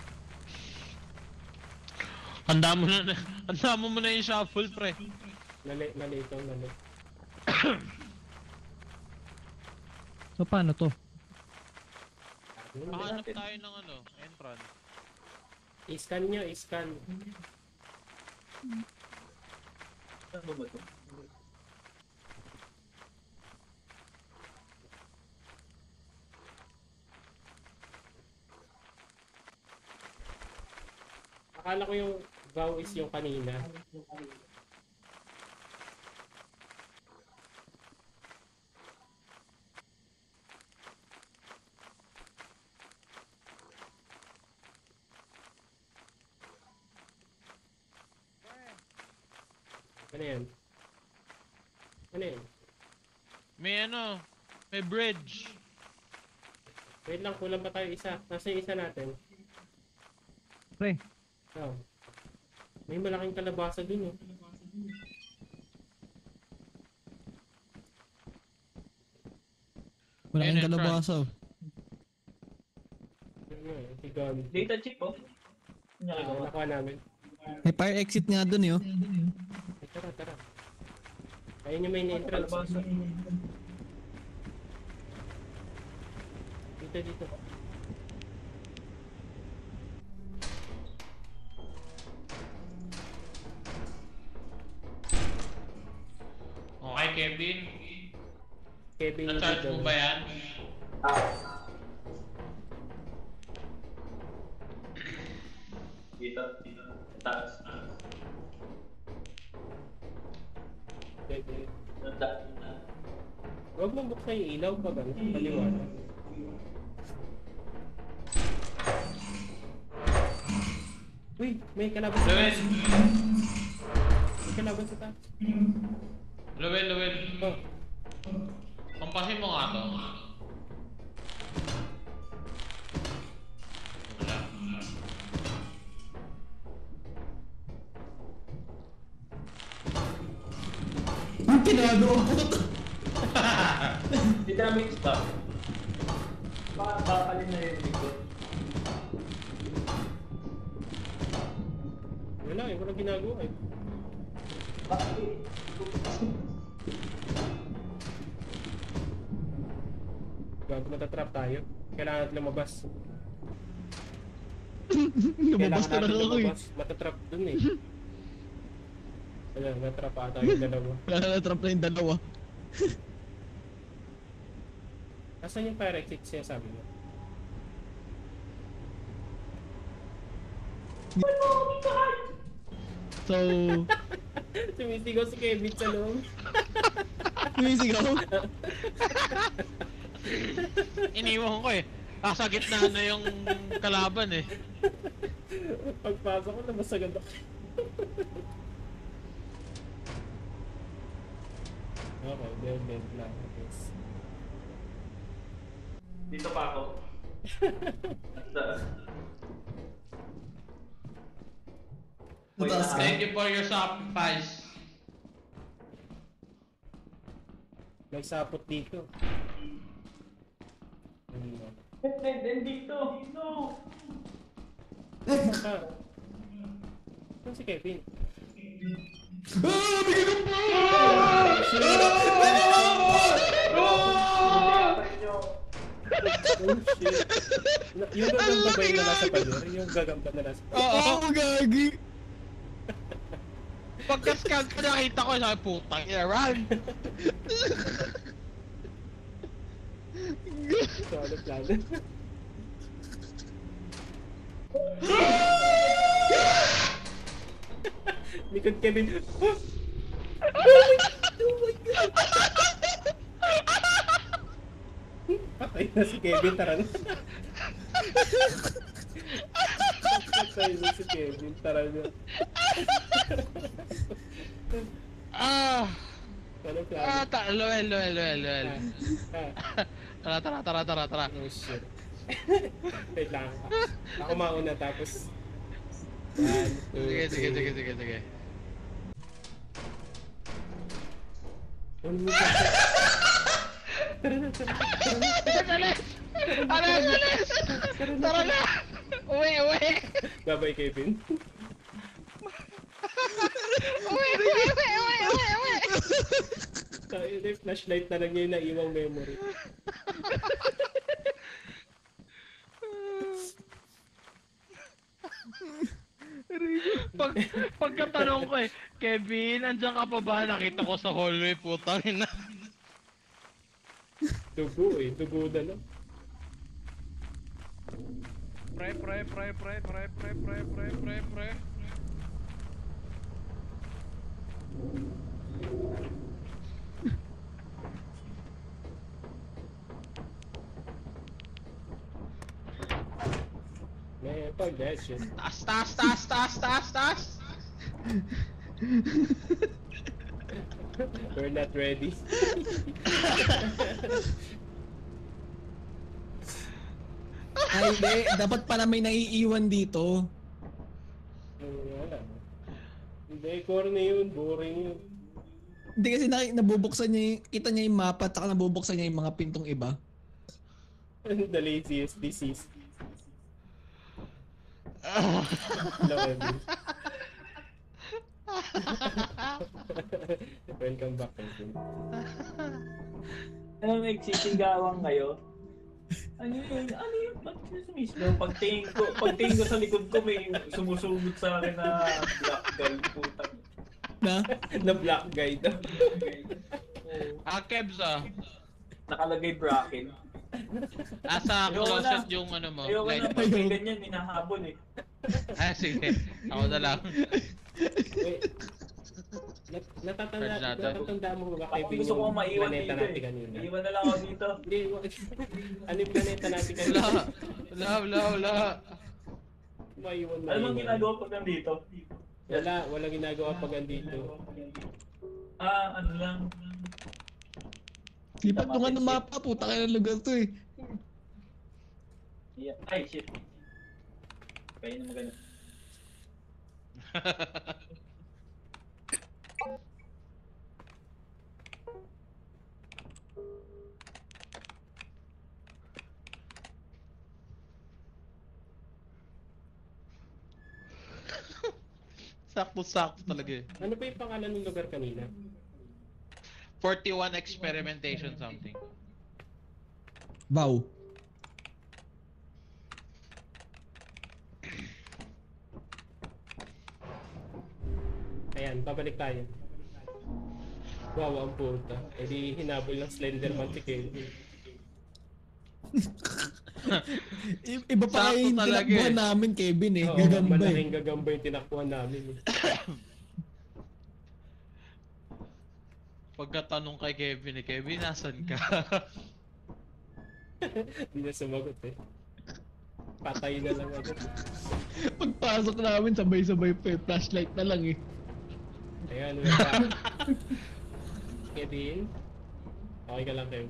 Handa mo na, handa mo muna yung shuffle, pre. Mali, mali ito, mali. So paano to? Pahanap tayo ng ano, entrance. I-scan nyo, i-scan. Ano ba ito? Akala ko yung vow is yung kanina. Ano yan? Ano yan? May ano, may bridge. Wait lang, kulang pa tayo isa. Nasa yung isa natin? Pre, Oh. May malaking kalabasa dun eh. wala Ayun, kang entrance. kalabasa. oh. Ano eh, si Gami. Data chip oh. Ano Ah, ko? nakuha namin. May fire exit nga dun eh. oh. Eh, tara, tara. Ayun yung main entrance. Kalabasa. Dito, dito. Okay, Kevin. Kevin yung Na-charge dito. mo ba yan? Dito, dito. Taas. Pwede. Nanda. Huwag mo buksan yung ilaw pag ano, paliwanag. Uy, may kalaban sa Luwel! taas. May kalaban sa taas. Luwel, Luwel. Oh. Pampasin mo nga to. Wala. Ang pinagawa ko to. Di daming stuff. Baka bakalin na yung likod. Wala eh, walang ginagawa eh. Bakit? Gago, matatrap tayo. Kailangan natin lumabas. Lumabas Kailangan na natin lang ako eh. lumabas. Matatrap dun eh. Ayan, natrap ata yung dalawa. Wala na trap na yung dalawa. Asan yung fire exit siya sabi mo? So, Sumisigaw si Kevin sa loob. sumisigaw. Iniwan ko eh. Nasa gitna na yung kalaban eh. Pagpasok ko, nabasagad ako. Okay, dead, dead lang. Yes. Dito pa ako. Mataas ka. Thank you for your sacrifice. May sapot dito. Ano? Then dito. Dito. Saan ka? Saan si Kevin? Oh shit. Na- Yung gagamba ba yung nasa pader? Yung gagamba na nasa pader? Oo, gagi. Pagka-scan ko nakita ko, sabi putang ina, run! So ano plano? Likod Kevin. Oh my god! Patay na si Kevin, tara na. Patay na si Kevin, tara na. Ah! Ano Ah, plano? ta Loel, Loel, Loel, Loel. Ah, Tara, tara, tara, tara, tara. oh shit. Wait lang. Ako mauna tapos... One, two, Sige, sige, three. sige, sige, sige. One minute. Tara na, tara na, tara na. Alis! Alis, alis! Tara na! Uwi, uwi! Bye-bye, Kevin. Uwi, uwi, uwi, uwi, uwi, uwi! Tayo na yung flashlight na lang yung naiwang memory. Pag, pagkatanong ko eh, Kevin, andyan ka pa ba? Nakita ko sa hallway, putang ina. Dugo eh, dugo na lang. Pre, pre, pre, pre, pre, pre, pre, pre, pre, pre. Man, fuck that shit. Taas, taas, taas, taas, taas, taas! We're not ready. Ay, hindi. Dapat pala may naiiwan dito. Wala. Hindi, corny yun, boring yun. Hindi kasi na, nabubuksan niya yung, kita niya yung mapa at saka nabubuksan niya yung mga pintong iba. The laziest disease. Love it. Welcome back, Kevin. Ano nagsisigawan kayo? Ano yun? Ano yun? Ba't sila sumisigaw? Pagtingin ko, pagtingin ko sa likod ko may sumusugot sa akin na black guy. Putang. Na? Na black guy daw. Ah, Kebs ah. Nakalagay bracket. Nasa Ayoko closet na. yung ano mo, Ayoko light na mo. pag may ganyan, minahabol eh. Ah, sige. Ako na lang. Wait. Nat natatanda, Pwede natin. natatanda mo ba, Ako Kevin, gusto ko yung maiwan planeta dito natin eh. kanina? Iiwan na lang ako dito. Hindi, wa- ano yung planeta natin kanina? Wala. Wala, wala, wala. Maiwan na. Ano bang ginagawa pag nandito? Wala, walang ginagawa pag andito. Ah, ano lang. Lipat mo nga ng mapa, puta kayo ng lugar to eh. Yeah. Ay, shit. Kaya na magano. Sakto-sakto talaga eh. Ano ba yung pangalan ng lugar kanina? forty-one experimentation something. Wow. Ayan, babalik tayo. Wow, ang puta. E di hinabol ng Slenderman si Kelvin. I- Iba pa Sakto kayo yung talaga tinakbuhan eh. namin, Kevin eh. Oo, Gagamba eh. malaking gagamba yung tinakbuhan namin. Eh. Pagkatanong kay Kevin eh, Kevin, nasan ka? Hindi na sumagot eh. Patay na lang agad. Pagpasok namin, sabay-sabay pa eh. Flashlight na lang eh. Ayan, wala pa. Kevin? Okay ka lang, Kev.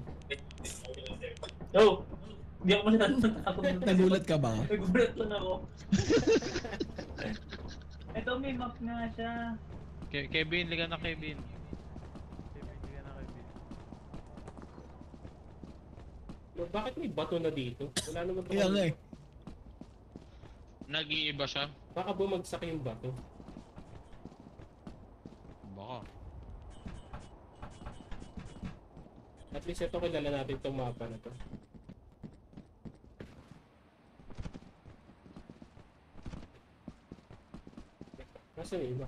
Oh! Hindi ako masyadong ako. Nagulat ka ba? Nagulat lang ako. Ito may map nga siya. Ke- Kevin, liga na Kevin. Kevin, liga na Kevin. Bakit may bato na dito? Wala naman Kaya nga eh. Nag-iiba siya? Baka bumagsak yung bato. Baka. At least ito kilala natin itong mapa na to. Nasaan yung iba?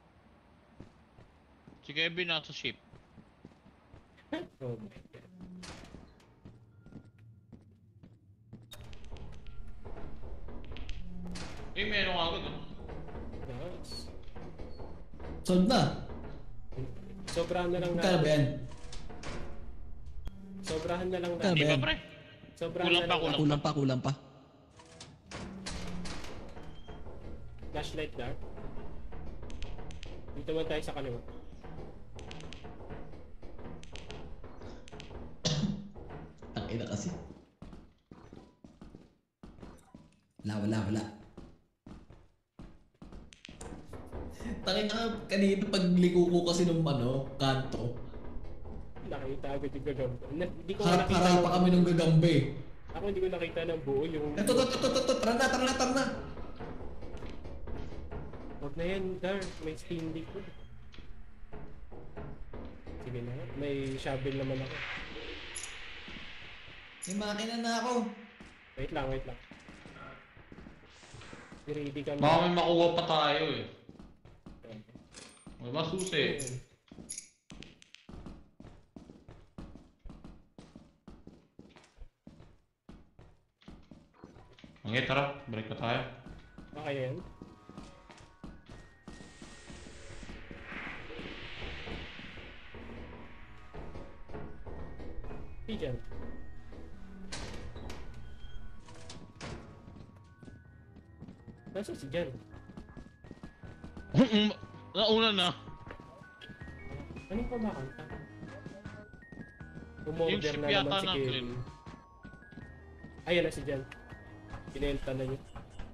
Si Kevin nasa ship. Oh my god. Eh, meron ako doon. Nice. Solve na. Sobrahan na lang na. Magkano ba yan? Sobrahan na lang na. Magkano ba Di ba yan? pre? Sobrahan Kulang na pa, lang. kulang. Kulang pa, kulang pa. Flashlight dark. Dito man tayo sa kaliwa. Ang ina kasi. Wala, wala, wala. Tangin na kanina pagliko ko kasi nung ano, kanto. Nakita agad yung gagamba. Na- Hindi ko nga nakita Harap-harap pa ng... kami nung gagambe. Ako hindi ko nakita ng buo yung... Ito, ito, ito, ito, ito, tara na, tara na, tara na. Huwag na yan, Dar. May steam liquid. Sige na. May shovel naman ako. May makina na ako. Wait lang, wait lang. Ready kami. Baka may makuha pa tayo eh. May masusi. Ayun. Okay, tara. Break na tayo. Okay yan. Hindi dyan. Nasa si Jan? Nauna na. Anong kumakanta? Yung Umorder ship na yata naman si natin. Kevin. Ayan na si Jan. Pinenta na niya.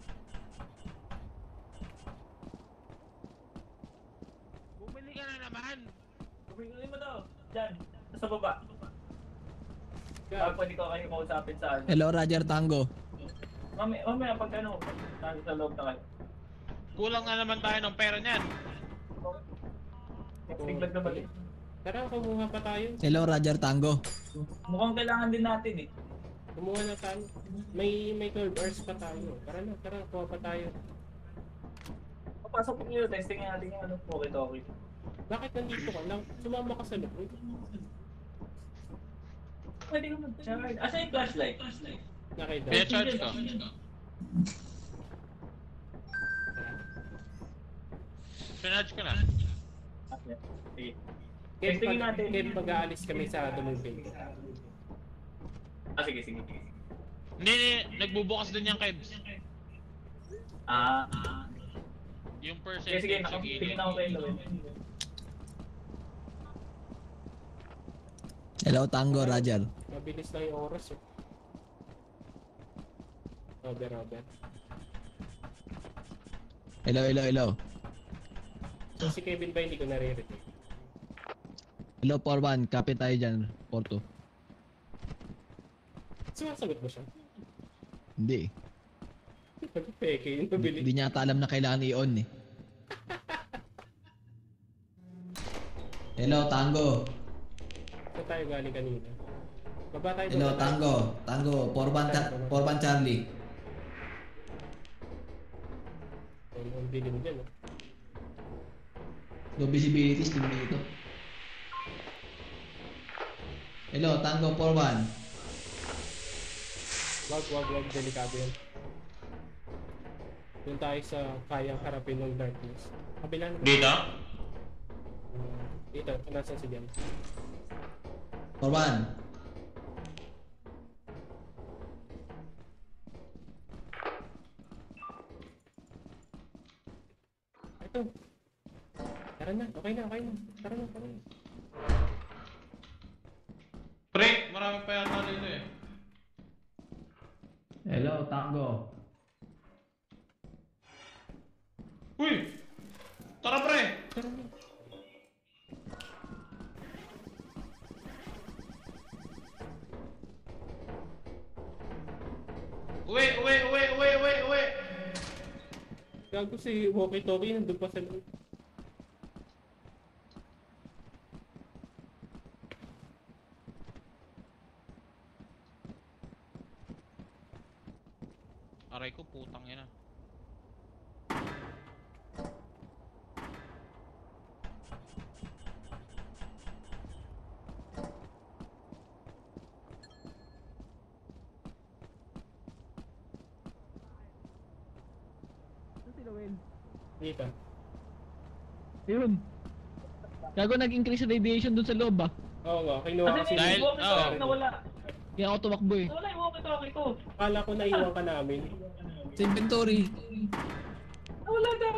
Bumili ka na naman. Bumili mo daw. Diyan. Sa baba. Yeah. Ah, pwede ko kayo kausapin sa ano. Hello, Roger Tango. Mamaya, mamaya pag ano, nasa sa loob na kayo. Kulang na naman tayo ng pera niyan. Biglag naman eh. Tara, kumuha pa tayo. Hello, Roger Tango. Mukhang kailangan din natin eh. Kumuha na tayo. May may twelve hours pa tayo. Tara na, tara, kuha pa tayo. Papasok ko nyo, testing natin yung ano, walkie-talkie. Bakit nandito ka lang? Sumama ka sa loob. Pwede ka mag-charge. Asa yung flashlight? Nakita. Pina-charge ka. Pina-charge ka na. Ah, yeah. Sige. Kaya Testingin pag, natin. kaya pag-aalis kami sa Dumulping. Ah, sige, sige. Hindi, hindi. Nagbubukas din yung Kebs. Ah, Yung sige, percentage sige, sa naka- gilid. tingin ako kayo Lawin. Hello, Tango, Roger. Mabilis lang yung oras eh. Robert, Robert. Hello, hello, hello. So si Kevin ba hindi ko naririnig? Hello, four one. Kapit tayo dyan, four two. Sumasagot ba siya? Hindi. Peke yun, Hindi, mabilis. hindi niya ata alam na kailangan i-on eh. Hello, Tango. Saan tayo galing kanina? Baba tayo. Hello, baba tayo. Tango. Tango, four one, four one Charlie. Ang ang dilim dyan oh. Low visibilities, tingnan dito. Hello, Tango, four one. Wag, wag, wag. Delikado yan. Doon tayo sa kayang harapin ng darkness. Kabila na. Dito? Uh, dito, nasa si Jan. four one. Ito. Tara na, okay na, okay na. Tara na, tara na. Pre, marami pa yata dito eh. Hello, Tango. Uy! Tara pre! Tara na. Uwi, uwi, uwi, uwi, uwi, uwi! Gago si Walkie Talkie nandun pa sa loob. Aray ko, putang ina. Dito. Yun. Gago nag-increase radiation dun sa loob ah. Oo nga, kinuha ko Kasi si Dahil- yung walkie-talkie oh. nawala. Kaya ako tumakbo eh. Nawala yung walkie-talkie ko. Akala ko naiwan ka namin. Sa inventory. Nawala talaga.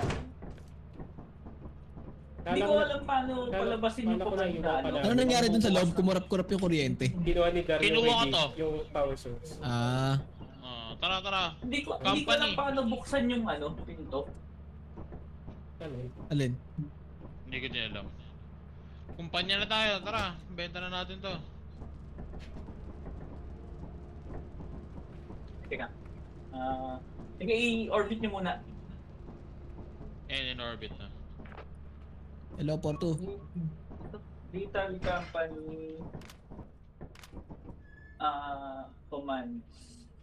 Hindi Akala ko alam paano akala- palabasin yung akala ko command naiwan na ka ano. namin. Ano nangyari dun sa loob? Kumurap-kurap yung kuryente. Kinuha ni Dario Kinuha ko Reyes to. yung power source. Ah, Ah, tara, tara. Hindi ko hindi ko alam Company. paano buksan yung ano, pinto. Ano eh? alin? Hindi ko din alam. Kumpanya na tayo, tara. Benta na natin to. Teka. Ah, sige i-orbit niyo muna. And in orbit na. Hello, four two. Vital Company ah commands.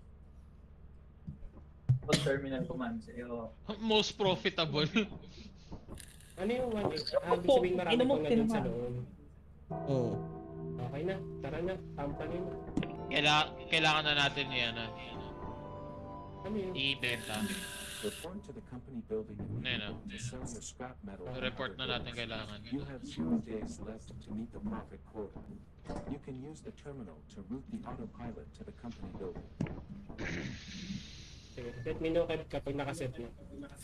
O terminal commands. Ayo. Most profitable. Ano yung one eh? Ah, ibig sabihin marami Ino mo, pang nandun sa kinuha. loob. Oo. Okay na, tara na, tampanin mo. Kaila kailangan na natin yan, ah. Ano yun? I-benta. Report to the company building Nena. immediately to sell your scrap metal. and Report other na natin goods. kailangan. You have zero days left to meet the profit quota. You can use the terminal to route the autopilot to the company building. Sige, let me know kapag nakaset na.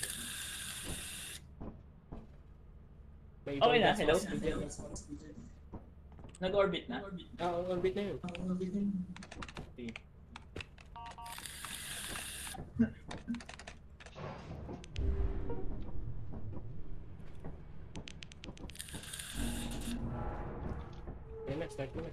May ibang Okay na, gas hello. mask dyan. Nag-orbit na? Ah, orbit na yun. Sige. Yan na, start mo na.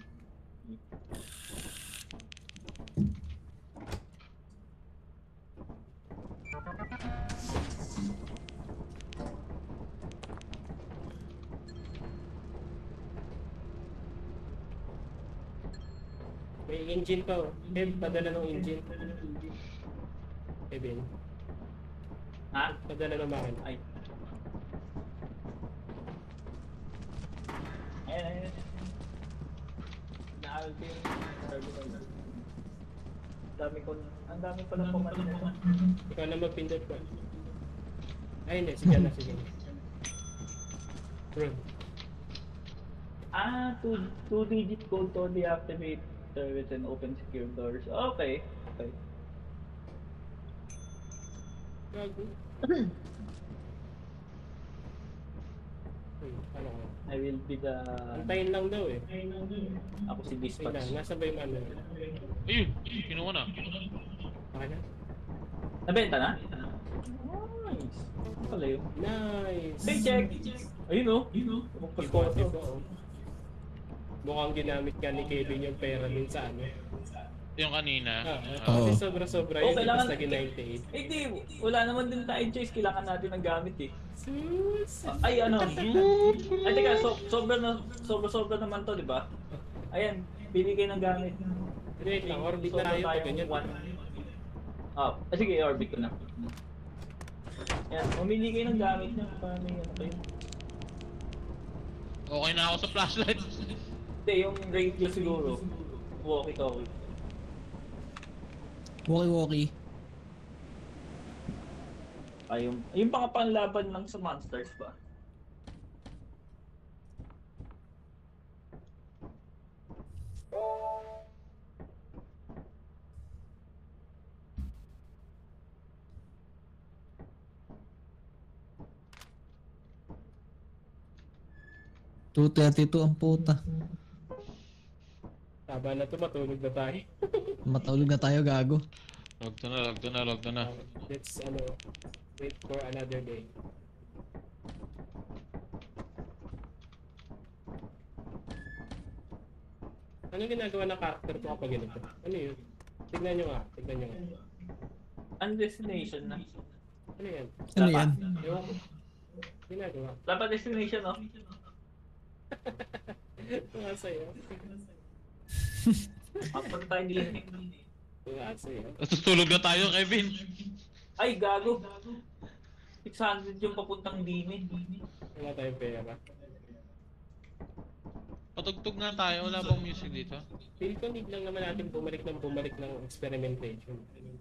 May engine pa oh. Kev, padala ng engine. Kevin, Ha? padala ng makina. Ay. Ayan, ayan. Na-out yung terminal. Ang dami ko, ang dami pa lang command nito. Ikaw na magpindot ko. Ay hindi, sige na, sige na. Bro, Ah, two, two digit code to deactivate service and open secure doors. Okay. Okay. Gago. Uy, ano ko? I will be the... Antayin lang daw eh. Ako si Wait lang, Dispatch. nasa ba yung ano? Ayun, kinuha na. Okay na? Nabenta na? Nice. Ano pala yun? Nice! Paycheck! Ayun o. Iba, Pagkoto. iba, oh. Mukhang ginamit ka ni Kevin yung pera din sa ano. Yung kanina. Ah, Ah. kasi sobra-sobra Oh, yun, kailangan- tapos naging ninety-eight. Eh di, wala naman din tayong choice. Kailangan natin ng gamit eh. Sus! Ah, Ay ano? Ay teka, so, sobra na, sobra sobra naman to, di ba? Ayan, bili kayo ng gamit. Wait lang, orbit Sobra na tayo pag tayong ganyan. one. Ah, ah, sige, orbit ko na. Ayan, umili kayo ng gamit niya para may ano kayo. Okay na ako sa flashlight. Hindi, yung radio siguro. Walkie-talkie. Walkie-walkie. Ay, yung, yung mga panlaban lang sa monsters ba? two thirty-two ang puta. Taba na to, matulog na tayo. Matulog na tayo, gago. Logto na, logto na, logto na. Let's, ano, wait for another day. Anong ginagawa ng character ko kapag ganito? Ano yun? Tignan nyo nga, tignan nyo nga. Ang destination na. Ano yan? Ano yan? Ewan ko. Ginagawa. Dapat destination, no? Tunga sa'yo. Mapunta tayo din eh. Tunga sa'yo. Natutulog na tayo, Kevin. Ay, gago. six hundred yung papuntang dini. Wala tayong pera. Patugtog na tayo, wala bang music dito? Feel ko need lang naman natin bumalik ng bumalik ng experimentation.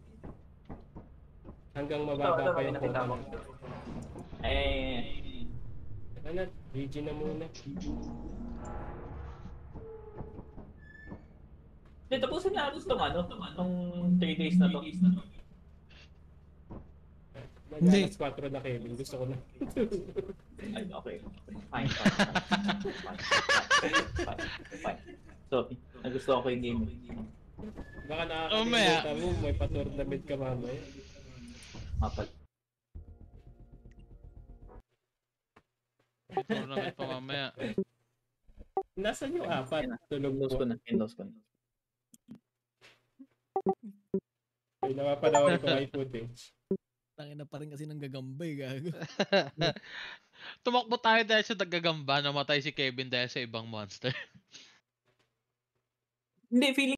Hanggang Ito, ito, mababa pa may yung nakita quota mo. mo. Eh, Ano, G G na muna. Hindi, tapusin natin itong ano, itong three days na to. Hindi. Mag-alas four na Kevin, gusto ko na. Ay, okay. Fine, fine, fine. Fine, fine, fine. So, nagustuhan ko yung game. Baka Mamaya. nakakalimutan mo, may pa-tournament ka mamaya. Mapat. Tournament pa mamaya. Nasaan yung apat? Tulog Windows ko mo. na, Windows ko na. May napapanawin ko may footage. Tangin na pa rin kasi ng gagambay, gago. Tumakbo tayo dahil sa nagagamba, namatay si Kevin dahil sa ibang monster. Hindi, feeling